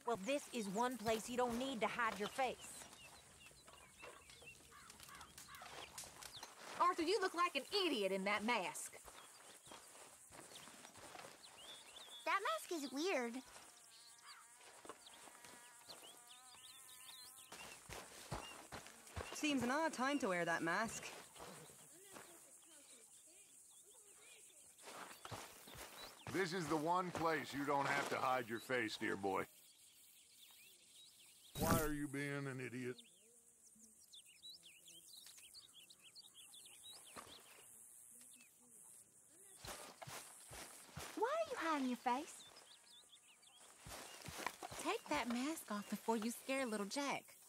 Well, this is one place you don't need to hide your face. Arthur, you look like an idiot in that mask. That mask is weird. Seems an odd time to wear that mask. This is the one place you don't have to hide your face, dear boy. Why are you being an idiot? Why are you hiding your face? Take that mask off before you scare little Jack.